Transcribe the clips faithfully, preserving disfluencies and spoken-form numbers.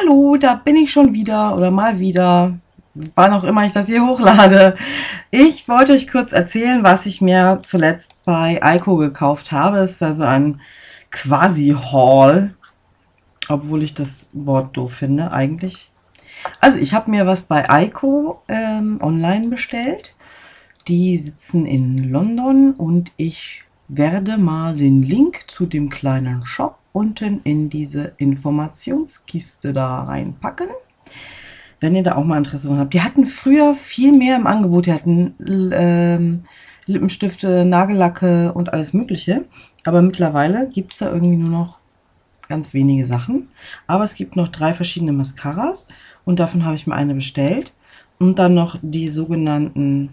Hallo, da bin ich schon wieder oder mal wieder, wann auch immer ich das hier hochlade. Ich wollte euch kurz erzählen, was ich mir zuletzt bei Eiko gekauft habe. Es ist also ein Quasi-Haul, obwohl ich das Wort doof finde eigentlich. Also ich habe mir was bei Eiko ähm, online bestellt. Die sitzen in London und ich werde mal den Link zu dem kleinen Shop unten in diese Informationskiste da reinpacken, wenn ihr da auch mal Interesse dran habt. Die hatten früher viel mehr im Angebot. Die hatten ähm, Lippenstifte, Nagellacke und alles Mögliche. Aber mittlerweile gibt es da irgendwie nur noch ganz wenige Sachen. Aber es gibt noch drei verschiedene Mascaras und davon habe ich mir eine bestellt. Und dann noch die sogenannten...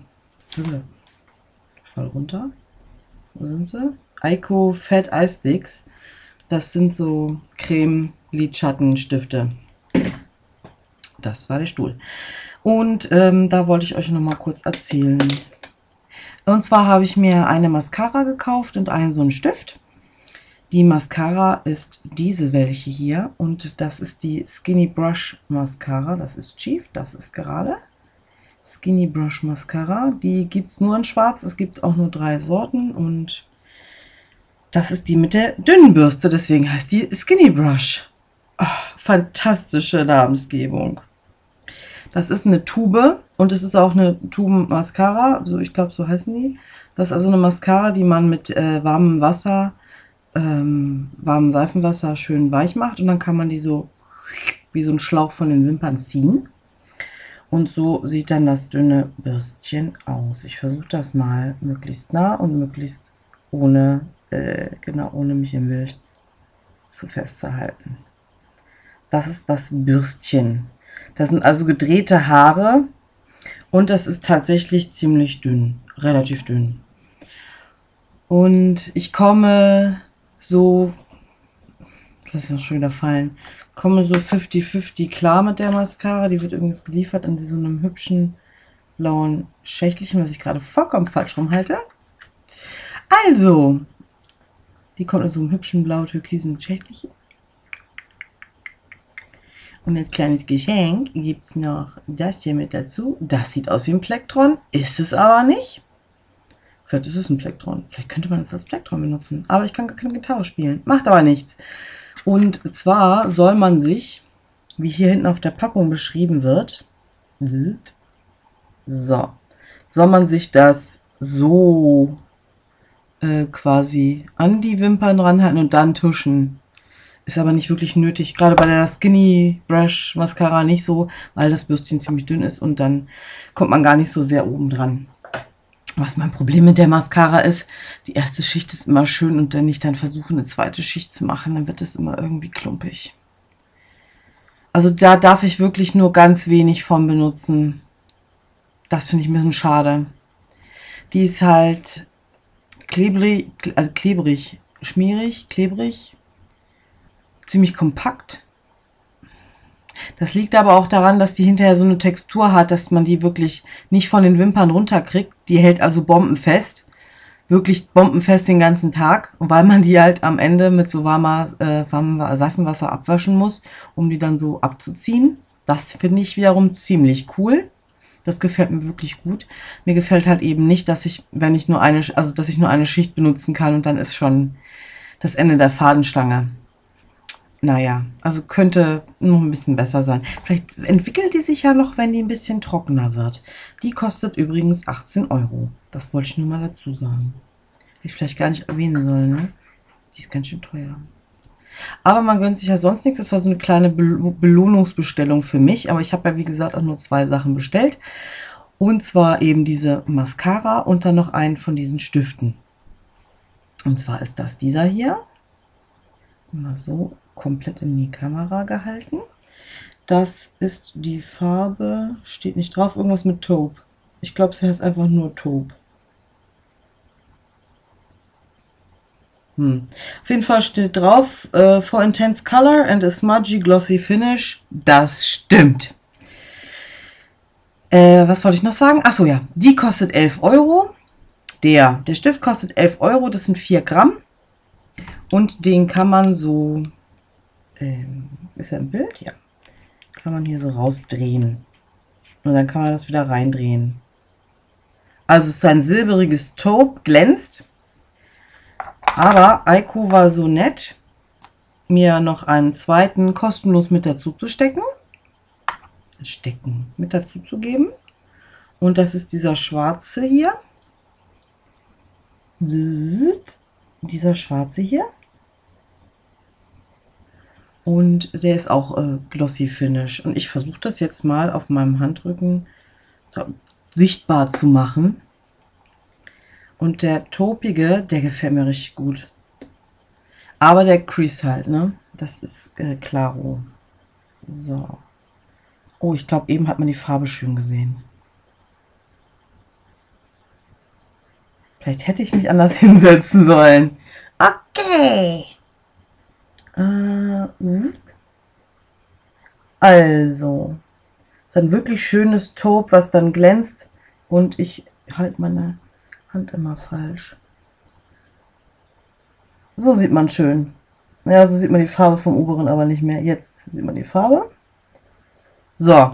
Fall runter. Wo sind sie? Eiko Fat Eye Sticks. Das sind so Creme-Lidschattenstifte. Das war der Stuhl. Und ähm, da wollte ich euch noch mal kurz erzählen. Und zwar habe ich mir eine Mascara gekauft und einen so einen Stift. Die Mascara ist diese welche hier. Und das ist die Skinny Brush Mascara. Das ist Chief, das ist gerade. Skinny Brush Mascara. Die gibt es nur in schwarz. Es gibt auch nur drei Sorten. Und das ist die mit der dünnen Bürste. Deswegen heißt die Skinny Brush. Oh, fantastische Namensgebung. Das ist eine Tube und es ist auch eine Tuben-Mascara, also ich glaube, so heißen die. Das ist also eine Mascara, die man mit äh, warmem Wasser, ähm, warmem Seifenwasser schön weich macht und dann kann man die so wie so ein Schlauch von den Wimpern ziehen. Und so sieht dann das dünne Bürstchen aus. Ich versuche das mal möglichst nah und möglichst ohne, äh, genau, ohne mich im Bild zu festzuhalten. Das ist das Bürstchen. Das sind also gedrehte Haare und das ist tatsächlich ziemlich dünn, relativ dünn. Und ich komme so, lass es noch schon wieder fallen, komme so fünfzig fünfzig klar mit der Mascara. Die wird übrigens geliefert in so einem hübschen blauen Schächtelchen, was ich gerade vollkommen falsch rum halte. Also, die kommt in so einem hübschen blau-türkisen Schächtelchen. Und als kleines Geschenk gibt es noch das hier mit dazu. Das sieht aus wie ein Plektron, ist es aber nicht. Vielleicht ist es ein Plektron. Vielleicht könnte man es als Plektron benutzen. Aber ich kann gar keine Gitarre spielen. Macht aber nichts. Und zwar soll man sich, wie hier hinten auf der Packung beschrieben wird, so, soll man sich das so äh, quasi an die Wimpern ranhalten und dann tuschen. Ist aber nicht wirklich nötig, gerade bei der Skinny Brush Mascara nicht so, weil das Bürstchen ziemlich dünn ist und dann kommt man gar nicht so sehr oben dran. Was mein Problem mit der Mascara ist, die erste Schicht ist immer schön und wenn ich dann versuche, eine zweite Schicht zu machen, dann wird es immer irgendwie klumpig. Also da darf ich wirklich nur ganz wenig von benutzen. Das finde ich ein bisschen schade. Die ist halt klebrig, also klebrig, schmierig, klebrig. Ziemlich kompakt. Das liegt aber auch daran, dass die hinterher so eine Textur hat, dass man die wirklich nicht von den Wimpern runterkriegt. Die hält also bombenfest. Wirklich bombenfest den ganzen Tag. Und weil man die halt am Ende mit so warmer, äh, warmem Seifenwasser abwaschen muss, um die dann so abzuziehen. Das finde ich wiederum ziemlich cool. Das gefällt mir wirklich gut. Mir gefällt halt eben nicht, dass ich, wenn ich nur eine, also dass ich nur eine Schicht benutzen kann und dann ist schon das Ende der Fadenstange. Naja, also könnte noch ein bisschen besser sein. Vielleicht entwickelt die sich ja noch, wenn die ein bisschen trockener wird. Die kostet übrigens achtzehn Euro. Das wollte ich nur mal dazu sagen. Hätte ich vielleicht gar nicht erwähnen sollen, ne? Die ist ganz schön teuer. Aber man gönnt sich ja sonst nichts. Das war so eine kleine Belohnungsbestellung für mich. Aber ich habe ja, wie gesagt, auch nur zwei Sachen bestellt. Und zwar eben diese Mascara und dann noch einen von diesen Stiften. Und zwar ist das dieser hier. Mal so komplett in die Kamera gehalten. Das ist die Farbe, steht nicht drauf, irgendwas mit Taupe. Ich glaube, es heißt einfach nur Taupe. Hm. Auf jeden Fall steht drauf, uh, for intense color and a smudgy glossy finish. Das stimmt. Äh, was wollte ich noch sagen? Achso, ja, die kostet elf Euro. Der, der Stift kostet elf Euro, das sind vier Gramm. Und den kann man so, ähm, ist er im Bild? Ja. kann man hier so rausdrehen. Und dann kann man das wieder reindrehen. Also es ist ein silberiges Taupe, glänzt. Aber Eiko war so nett, mir noch einen zweiten kostenlos mit dazu zu stecken. Stecken, mit dazu zu geben. Und das ist dieser schwarze hier. Dieser schwarze hier. Und der ist auch äh, Glossy Finish. Und ich versuche das jetzt mal auf meinem Handrücken sichtbar zu machen. Und der taupige, der gefällt mir richtig gut. Aber der Crease halt, ne? Das ist äh, Claro. So. Oh, ich glaube, eben hat man die Farbe schön gesehen. Vielleicht hätte ich mich anders hinsetzen sollen. Okay. Äh, also. Ist ein wirklich schönes Taupe, was dann glänzt. Und ich halte meine Hand immer falsch. So sieht man schön. Ja, so sieht man die Farbe vom oberen aber nicht mehr. Jetzt sieht man die Farbe. So.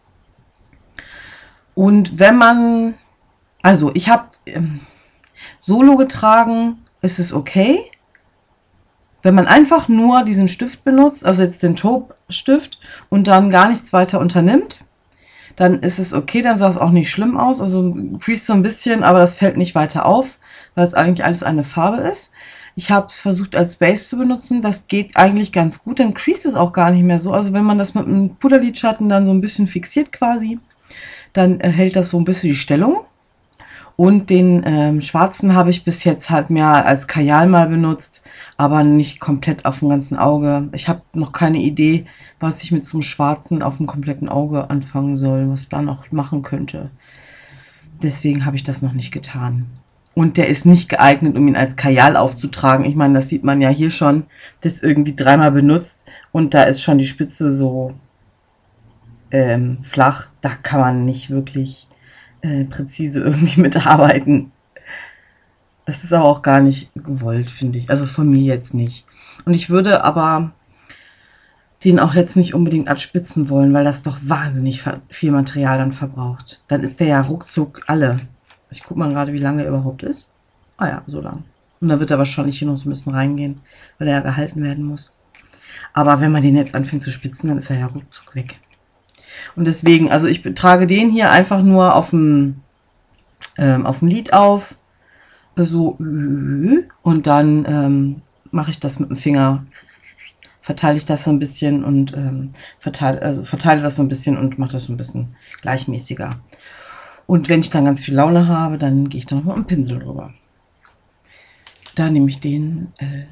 Und wenn man, also ich habe ähm, Solo getragen, ist es okay. Wenn man einfach nur diesen Stift benutzt, also jetzt den Taupe-Stift und dann gar nichts weiter unternimmt, dann ist es okay, dann sah es auch nicht schlimm aus. Also crease so ein bisschen, aber das fällt nicht weiter auf, weil es eigentlich alles eine Farbe ist. Ich habe es versucht als Base zu benutzen, das geht eigentlich ganz gut, dann crease es auch gar nicht mehr so. Also wenn man das mit einem Puderlidschatten dann so ein bisschen fixiert quasi, dann äh, hält das so ein bisschen die Stellung. Und den ähm, schwarzen habe ich bis jetzt halt mehr als Kajal mal benutzt, aber nicht komplett auf dem ganzen Auge. Ich habe noch keine Idee, was ich mit so einem schwarzen auf dem kompletten Auge anfangen soll, was ich da noch machen könnte. Deswegen habe ich das noch nicht getan. Und der ist nicht geeignet, um ihn als Kajal aufzutragen. Ich meine, das sieht man ja hier schon, das ist irgendwie dreimal benutzt und da ist schon die Spitze so ähm, flach. Da kann man nicht wirklich präzise irgendwie mitarbeiten. Das ist aber auch gar nicht gewollt, finde ich. Also von mir jetzt nicht. Und ich würde aber den auch jetzt nicht unbedingt anspitzen wollen, weil das doch wahnsinnig viel Material dann verbraucht. Dann ist der ja ruckzuck alle. Ich gucke mal gerade, wie lange der überhaupt ist. Ah ja, so lang. Und da wird er wahrscheinlich hier noch so ein bisschen reingehen, weil er ja gehalten werden muss. Aber wenn man den jetzt anfängt zu spitzen, dann ist er ja ruckzuck weg. Und deswegen, also ich trage den hier einfach nur auf dem, ähm, auf dem Lid auf, so, und dann ähm, mache ich das mit dem Finger, verteile ich das so ein bisschen und ähm, verteile, also verteile das so ein bisschen und mache das so ein bisschen gleichmäßiger. Und wenn ich dann ganz viel Laune habe, dann gehe ich da noch mal mit dem Pinsel drüber. Da nehme ich den äh,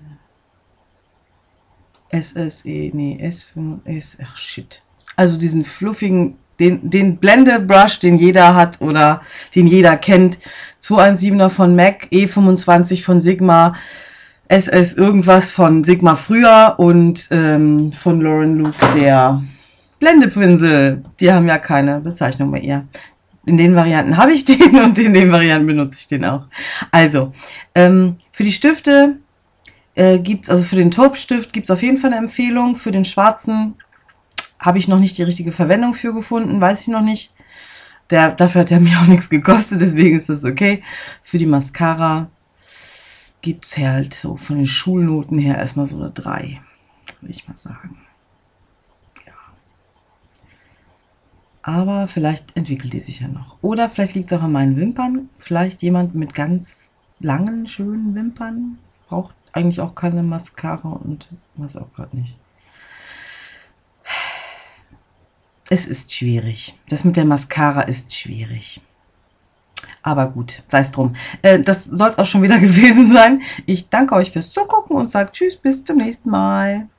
S S E, nee, S fünf, S, ach shit. Also diesen fluffigen, den, den Blende-Brush, den jeder hat oder den jeder kennt. zweihundertsiebener von MAC, E fünfundzwanzig von Sigma, S S irgendwas von Sigma früher und ähm, von Lauren Luke der Blendepinsel. Die haben ja keine Bezeichnung bei ihr. In den Varianten habe ich den und in den Varianten benutze ich den auch. Also, ähm, für die Stifte äh, gibt es, also für den Taupe-Stift gibt es auf jeden Fall eine Empfehlung. Für den schwarzen habe ich noch nicht die richtige Verwendung für gefunden, weiß ich noch nicht. Der, dafür hat er mir auch nichts gekostet, deswegen ist das okay. Für die Mascara gibt es halt so von den Schulnoten her erstmal so eine drei, würde ich mal sagen. Ja. Aber vielleicht entwickelt die sich ja noch. Oder vielleicht liegt es auch an meinen Wimpern. Vielleicht jemand mit ganz langen, schönen Wimpern braucht eigentlich auch keine Mascara und was auch gerade nicht. Es ist schwierig. Das mit der Mascara ist schwierig. Aber gut, sei es drum. Äh, das soll es auch schon wieder gewesen sein. Ich danke euch fürs Zugucken und sage tschüss, bis zum nächsten Mal.